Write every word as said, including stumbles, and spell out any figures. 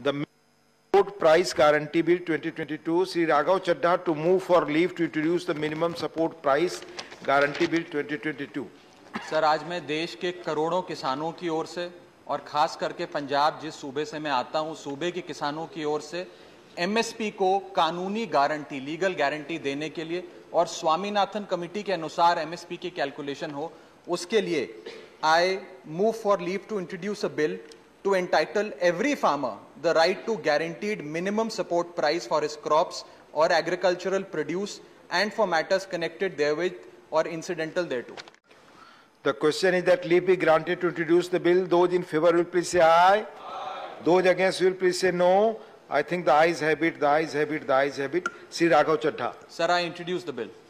The Support Price Guarantee Bill twenty twenty-two, Sri Raghav Chaddha to move for leave to introduce the Minimum Support Price Guarantee Bill twenty twenty-two. Sir, आज मैं देश के करोड़ों किसानों की ओर से और खास करके पंजाब जिस सूबे से मैं आता हूं, सूबे के किसानों की ओर से एमएसपी को कानूनी गारंटी, लीगल गारंटी देने के लिए और स्वामीनाथन कमेटी के अनुसार एमएसपी की कैलकुलेशन हो, उसके लिए I move for leave to introduce a bill to entitle every farmer the right to guaranteed minimum support price for his crops or agricultural produce and for matters connected therewith or incidental thereto. The question is that leave be granted to introduce the bill. Those in favor will please say aye. Aye. Those against will please say no. I think the ayes have it, the ayes have it, the ayes have it. Sri Raghav Chaddha. Sir, I introduce the bill.